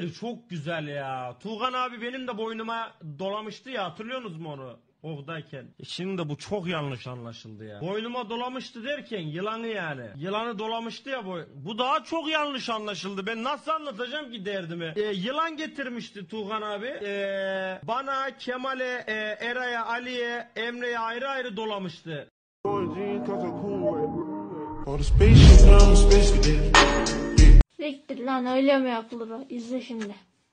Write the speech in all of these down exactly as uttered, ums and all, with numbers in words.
olayı çok güzel ya. Tuğhan abi benim de boynuma dolamıştı ya, hatırlıyorsunuz mu onu? Oradayken. E şimdi de bu çok yanlış anlaşıldı ya. Boynuma dolamıştı derken yılanı yani. Yılanı dolamıştı ya boy. Bu daha çok yanlış anlaşıldı. Ben nasıl anlatacağım ki derdimi? E, yılan getirmişti Tuğhan abi. E, bana, Kemal'e, e, Eray'a, Ali'ye, Emre'ye ayrı ayrı dolamıştı. Siktir lan, öyle mi yapılır o? İzle şimdi.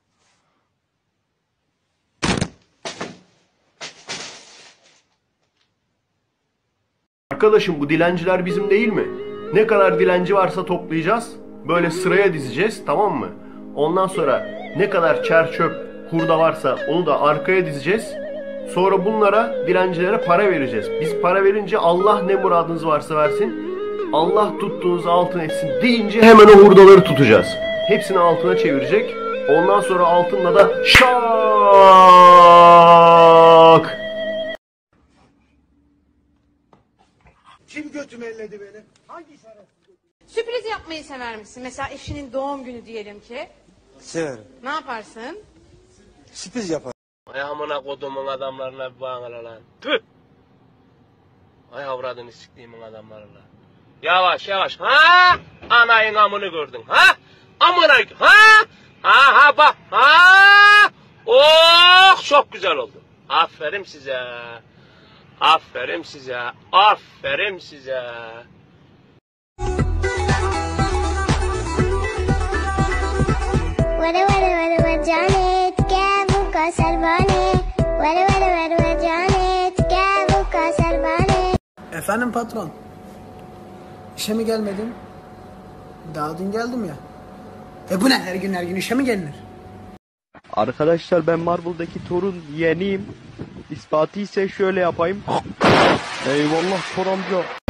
Arkadaşım, bu dilenciler bizim değil mi? Ne kadar dilenci varsa toplayacağız. Böyle sıraya dizeceğiz, tamam mı? Ondan sonra ne kadar çer çöp, hurda varsa onu da arkaya dizeceğiz. Sonra bunlara, dilencilere para vereceğiz. Biz para verince Allah ne muradınız varsa versin, Allah tuttuğunuzu altın etsin deyince hemen o hurdaları tutacağız. Hepsini altına çevirecek. Ondan sonra altınla da şak. Kim götümü elledi beni? Hangi şerefsiz? Sürpriz yapmayı sever misin? Mesela eşinin doğum günü diyelim ki. Severim. Ne yaparsın? Sürpriz yaparım. Ay amına kodumun adamlarına bir bağına lan. Tüh! Ay avradını siktiğimin adamlarına. Yavaş yavaş. Ha? Anayın amını gördün. Ha? Amına ha? Ha ha bak. Ha? Oh, çok güzel oldu. Aferin size. Aferin size. Aferin size. Vere vere vere vere canet ke bu kasarbane. Vere vere vere vere canet ke bu kasarbane. Efendim patron. İşe mi gelmedin? Daha dün geldim ya. E bu ne, her gün her gün işe mi gelinir? Arkadaşlar, ben Marvel'daki Thor'un yeğeniyim. İspatı ise şöyle yapayım. Eyvallah Thor amca.